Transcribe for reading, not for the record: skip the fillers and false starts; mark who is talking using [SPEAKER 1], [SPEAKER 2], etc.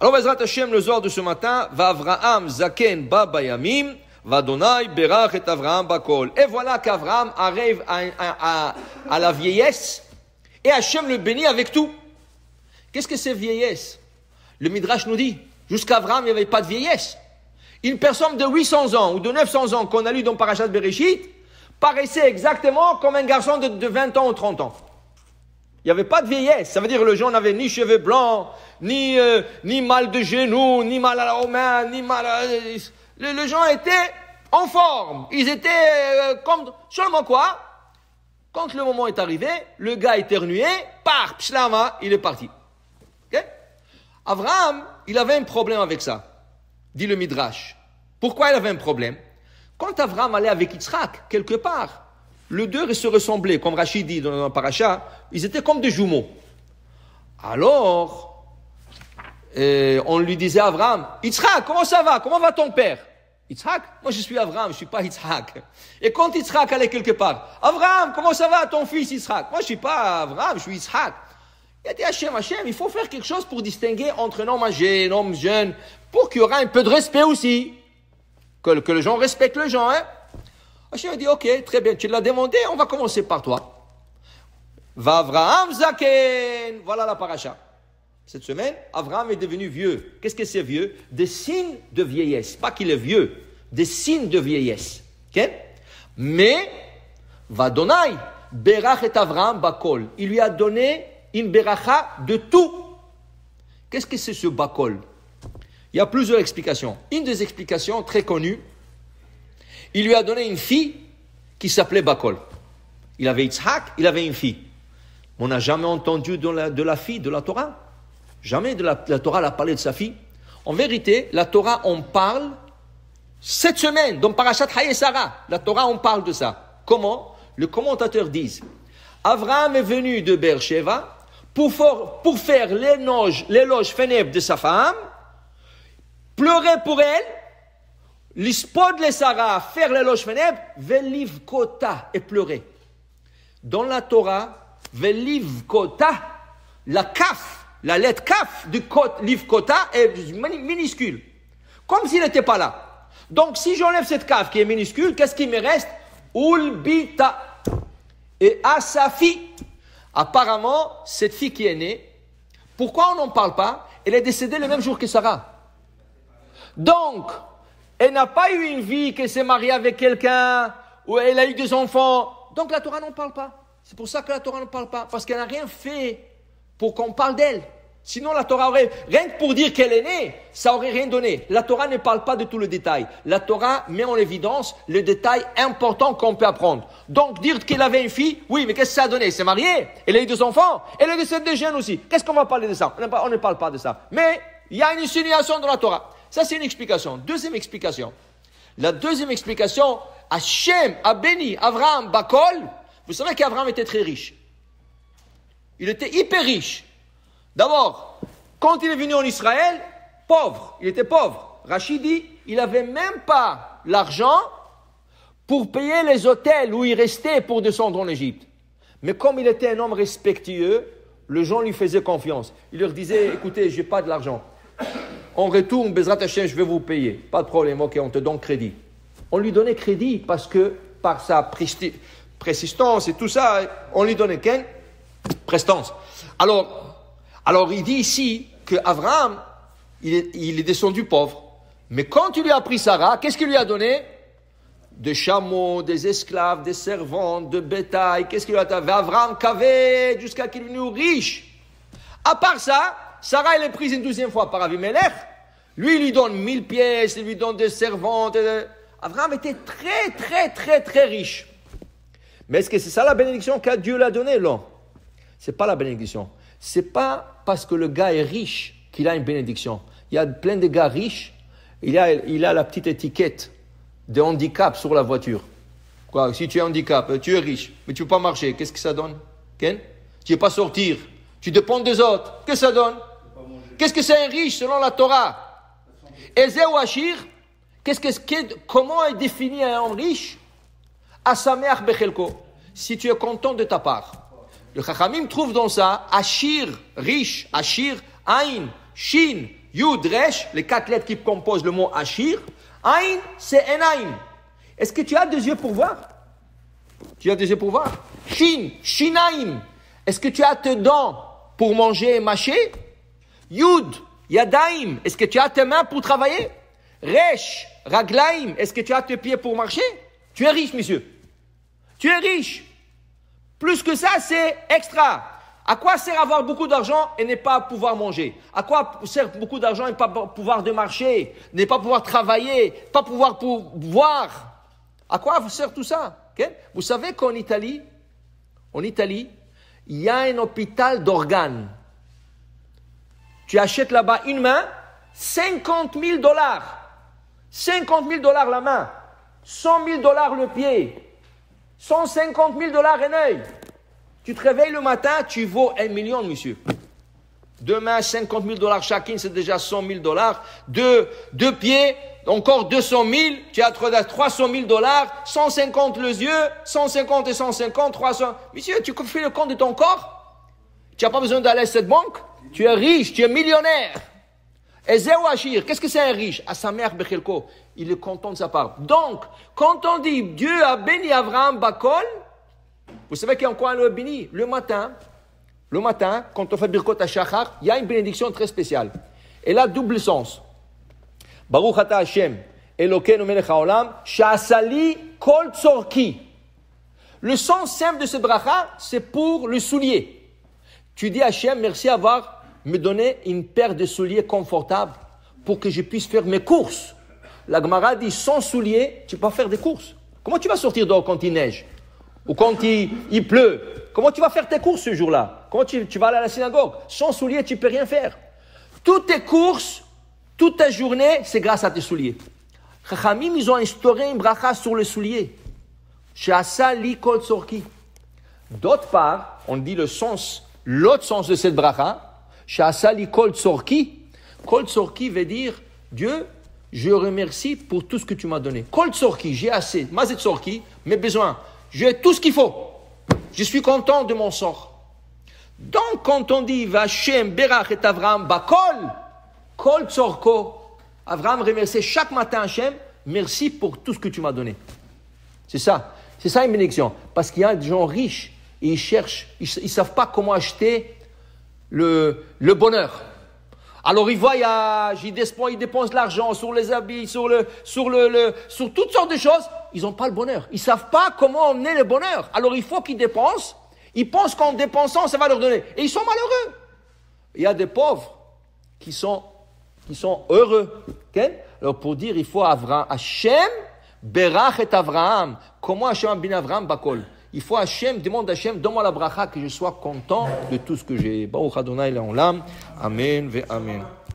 [SPEAKER 1] Alors, Bezrat Hashem, le Zohar de ce matin, va Avraham Zaken Ba Bayamim, va Donai Berach et Avraham Bakol. Et voilà qu'Avraham arrive à la vieillesse, et Hashem le bénit avec tout. Qu'est-ce que c'est vieillesse? Le Midrash nous dit, jusqu'à Avraham, il n'y avait pas de vieillesse. Une personne de 800 ans ou de 900 ans qu'on a lu dans Parashat Bereshit paraissait exactement comme un garçon de 20 ans ou 30 ans. Il n'y avait pas de vieillesse. Ça veut dire que le gens n'avaient ni cheveux blancs, ni mal de genoux, ni mal à la main, ni mal à... Les gens étaient en forme. Ils étaient comme... Seulement quoi? Quand le moment est arrivé, le gars éternué, par pshlama, il est parti. Okay? Avraham, il avait un problème avec ça, dit le Midrash. Pourquoi il avait un problème? Quand Avraham allait avec Yitzhak, quelque part, les deux se ressemblaient, comme Rachid dit dans le Parasha, ils étaient comme des jumeaux. Alors, on lui disait à Avraham, Yitzhak, comment ça va? Comment va ton père? Yitzhak? Moi je suis Avraham, je ne suis pas Yitzhak. Et quand Yitzhak allait quelque part, Avraham, comment ça va ton fils Yitzhak? Moi je ne suis pas Avraham, je suis Yitzhak. Il a dit Hachem, il faut faire quelque chose pour distinguer entre un homme âgé et un homme jeune, pour qu'il y aura un peu de respect aussi. Que les gens respectent les gens, hein. Hachem a dit, ok, très bien, tu l'as demandé, on va commencer par toi. Va Avraham Zaken. Voilà la paracha. Cette semaine, Avraham est devenu vieux. Qu'est-ce que c'est vieux? Des signes de vieillesse. Pas qu'il est vieux, des signes de vieillesse. Okay? Mais, va Donai, Berach et Avraham Bakol. Il lui a donné une beracha de tout. Qu'est-ce que c'est ce Bakol? Il y a plusieurs explications. Une des explications très connues, il lui a donné une fille qui s'appelait Bakol. Il avait Yitzhak, il avait une fille. On n'a jamais entendu de la fille de la Torah. Jamais la Torah a parlé de sa fille. En vérité, la Torah en parle cette semaine, dans Parashat Hayé Sarah. La Torah en parle de ça. Comment? Le commentateur dit, Avraham est venu de Beersheva pour faire l'éloge funèbre de sa femme, pleurer pour elle, l'ispod le Sarah, faire l'éloge funèbre, veliv kota, et pleurer. Dans la Torah, veliv kota, la kaf, la lettre kaf du liv kota est minuscule. Comme s'il n'était pas là. Donc si j'enlève cette kaf qui est minuscule, qu'est-ce qui me reste? Ulbita. Et à sa fille. Apparemment, cette fille qui est née, pourquoi on n'en parle pas? Elle est décédée le même jour que Sarah. Donc, elle n'a pas eu une vie, qu'elle s'est mariée avec quelqu'un, ou elle a eu des enfants. Donc la Torah n'en parle pas. C'est pour ça que la Torah n'en parle pas. Parce qu'elle n'a rien fait pour qu'on parle d'elle. Sinon la Torah aurait, rien que pour dire qu'elle est née, ça aurait rien donné. La Torah ne parle pas de tout le détail. La Torah met en évidence les détails importants qu'on peut apprendre. Donc dire qu'elle avait une fille, oui, mais qu'est-ce que ça a donné? Elle s'est mariée, elle a eu des enfants, elle a décédé des jeunes aussi. Qu'est-ce qu'on va parler de ça? On ne parle pas de ça. Mais il y a une insinuation dans la Torah. Ça c'est une explication. Deuxième explication. La deuxième explication, Hachem a béni Avraham Bakol. Vous savez qu'Avraham était très riche. Il était hyper riche. D'abord, quand il est venu en Israël, pauvre, il était pauvre. Rachid dit, il n'avait même pas l'argent pour payer les hôtels où il restait pour descendre en Égypte. Mais comme il était un homme respectueux, les gens lui faisaient confiance. Il leur disait, écoutez, je n'ai pas de l'argent. On retourne, Bezrat Hashem, je vais vous payer. Pas de problème, ok, on te donne crédit. On lui donnait crédit parce que, par sa persistance et tout ça, on lui donnait quelle prestance. Alors, il dit ici qu'Avraham, il est descendu pauvre. Mais quand il lui a pris Sarah, qu'est-ce qu'il lui a donné? Des chameaux, des esclaves, des servantes, de bétail. Qu'est-ce qu'il lui a donné? Avraham cavé jusqu'à qu'il est devenu riche. À part ça, Sarah, elle est prise une deuxième fois par Avimelech. Lui, il lui donne 1000 pièces, il lui donne des servantes. Avraham était très, très, très, très riche. Mais est-ce que c'est ça la bénédiction que Dieu l'a donnée? Non. C'est pas la bénédiction. C'est pas parce que le gars est riche qu'il a une bénédiction. Il y a plein de gars riches, il a la petite étiquette de handicap sur la voiture. Quoi, si tu es handicap, tu es riche, mais tu ne peux pas marcher, qu'est-ce que ça donne? Ken? Tu ne peux pas sortir, tu dépends des autres, qu'est-ce que ça donne? Qu'est-ce que c'est un riche selon la Torah? Ezé ou Achir, comment est défini un homme riche? Asameach bechelko, si tu es content de ta part. Le Chachamim trouve dans ça, Achir, riche, Achir, Aïn, Shin, Yud, Resh, les 4 lettres qui composent le mot Ashir. Ain, c'est Enaim. Est-ce que tu as 2 yeux pour voir? Tu as 2 yeux pour voir? Shin, Shinaim. Est-ce que tu as tes dents pour manger et mâcher? Yud, Yadaim. Est-ce que tu as tes mains pour travailler? Resh, Raglaim. Est-ce que tu as tes pieds pour marcher? Tu es riche, monsieur. Tu es riche. Plus que ça, c'est extra. À quoi sert avoir beaucoup d'argent et ne pas pouvoir manger? À quoi sert beaucoup d'argent et ne pas pouvoir de marcher, ne pas pouvoir travailler, pas pouvoir voir? À quoi sert tout ça? Okay? Vous savez qu'en Italie, il y a un hôpital d'organes. Tu achètes là-bas une main, $50 000. $50 000 la main, $100 000 le pied, $150 000 un œil. Tu te réveilles le matin, tu vaux 1 million, monsieur. Demain, $50 000 chacune, c'est déjà $100 000. Deux pieds, encore 200 000. Tu as 300 000 $, 150 les yeux, 150 et 150, 300. Monsieur, tu fais le compte de ton corps? Tu n'as pas besoin d'aller à cette banque? Tu es riche, tu es millionnaire. Et Zéou Achir, qu'est-ce que c'est un riche? À sa mère, Bechelko, il est content de sa part. Donc, quand on dit Dieu a béni Abraham Bakol, vous savez qu'il y a encore un béni. Le matin, quand on fait Birkot HaShachar, il y a une bénédiction très spéciale. Elle a double sens. Baruch ata Hashem, Elokeinu melech haolam, sha'asali kol tzorki. Le sens simple de ce bracha, c'est pour le soulier. Tu dis à Hashem, merci d'avoir me donné une paire de souliers confortables pour que je puisse faire mes courses. La Gemara dit, sans souliers, tu ne peux pas faire des courses. Comment tu vas sortir dehors quand il neige? Ou quand il pleut? Comment tu vas faire tes courses ce jour-là? Comment tu vas aller à la synagogue? Sans souliers, tu ne peux rien faire. Toutes tes courses, toute ta journée, c'est grâce à tes souliers. Chachamim, ils ont instauré une bracha sur les souliers. She'asa li kol tzorki. D'autre part, on dit l'autre sens de cette bracha, She'asa li kol tzorki. Kol tzorki veut dire, Dieu, je remercie pour tout ce que tu m'as donné. Kol tzorki, j'ai assez. Mazet tzorki, mes besoins. J'ai tout ce qu'il faut. Je suis content de mon sort. Donc, quand on dit Vachem berach et Avraham bakol, kol tzorko, Avraham remercie chaque matin Hachem, merci pour tout ce que tu m'as donné. C'est ça une bénédiction. Parce qu'il y a des gens riches et ils cherchent, ils ne savent pas comment acheter le bonheur. Alors ils voyagent, ils dépensent de l'argent sur les habits, sur toutes sortes de choses. Ils n'ont pas le bonheur. Ils ne savent pas comment emmener le bonheur. Alors il faut qu'ils dépensent. Ils pensent qu'en dépensant, ça va leur donner. Et ils sont malheureux. Il y a des pauvres qui sont heureux. Okay? Alors pour dire, il faut Hachem, berach et Avraham. Comment Hachem bin Avraham bakol? Il faut demande à Hachem, donne-moi la bracha que je sois content de tout ce que j'ai. Baruch Adonai le'olam. Amen ve amen.